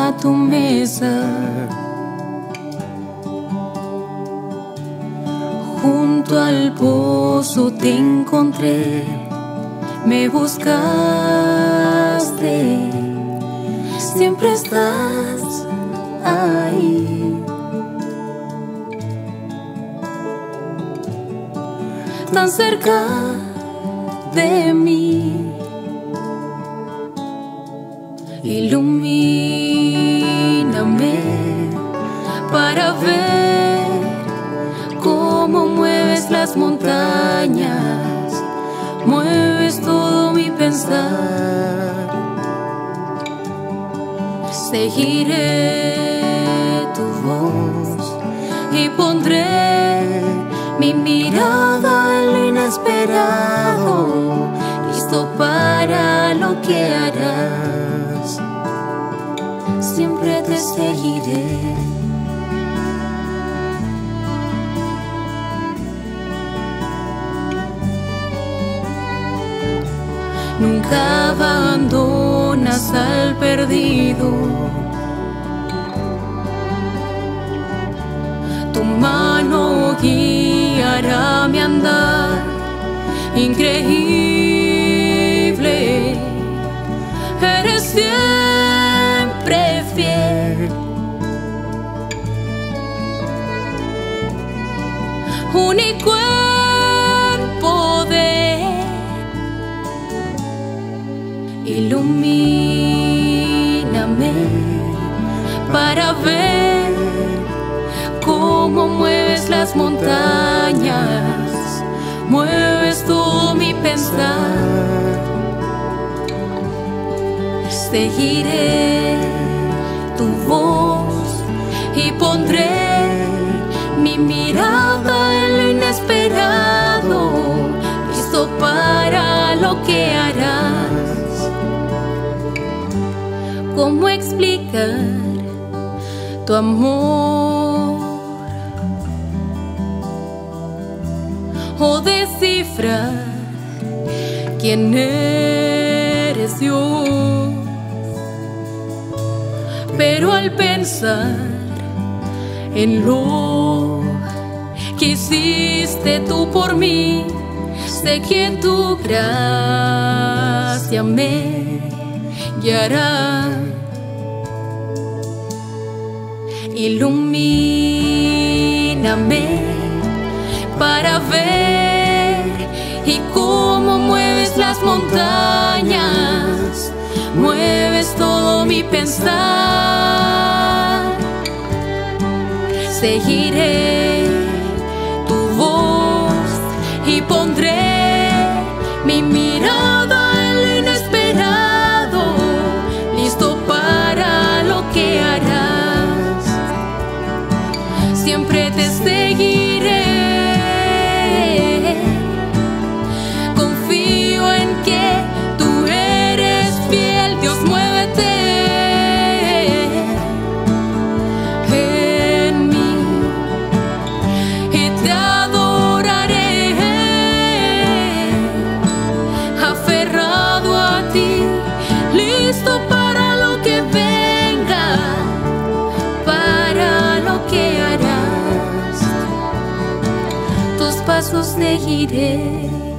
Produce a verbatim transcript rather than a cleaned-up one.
a tu mesa. Junto al pozo te encontré, me buscaste, siempre estás ahí. Tan cerca de mí, ilumíname para ver cómo mueves las montañas, mueves todo mi pensar. Seguiré tu voz y pondré mi mirada en lo inesperado, listo para lo que harás. Siempre te seguiré. Nunca abandonas al perdido. Tu mano guiará mi andar. Increíble, eres siempre fiel. Único en poder. Ilumíname para ver cómo mueves las montañas, mueves todo mi pensar. Seguiré tu voz y pondré mi mirada en lo inesperado, listo para lo que harás. ¿Cómo explicar tu amor? O descifrar quién eres Dios. Pero al pensar en lo que hiciste tú por mí, sé que en tu gracia me guiará. Ilumíname para ver y cómo mueves las montañas, mueves todo mi pensar. Seguiré tu voz y pondré mi mirada en lo inesperado, listo para lo que harás. Siempre te seguiré. Confío en que tú eres fiel, Dios, muévete en mí y te adoraré, aferrado a ti, listo para lo que venga, para lo que harás. Tus pasos seguiré.